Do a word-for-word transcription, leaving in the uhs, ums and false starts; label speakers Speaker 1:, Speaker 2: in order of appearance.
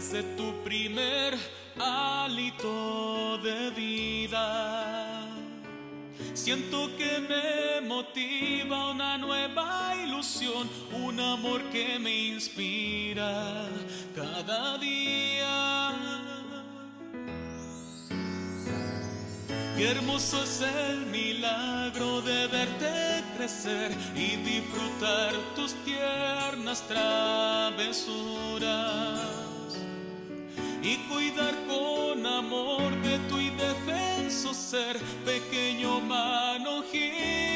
Speaker 1: desde tu primer hálito de vida. Siento que me motiva una nueva ilusión, un amor que me inspira cada día. Qué hermoso es el milagro de verte crecer y disfrutar tus tiernas travesuras, y cuidar con amor de tu indefenso ser, pequeño manojín.